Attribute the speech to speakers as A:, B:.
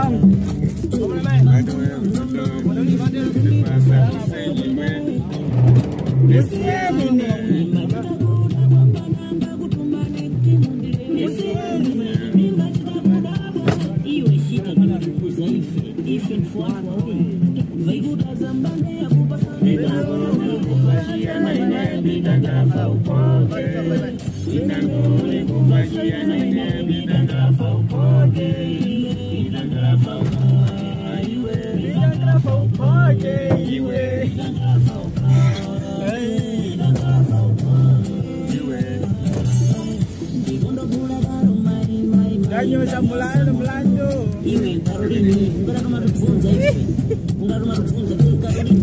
A: Ganyo sa mulano. Iwe, parang ini, bukan rumah punca iwe. Bukan rumah punca,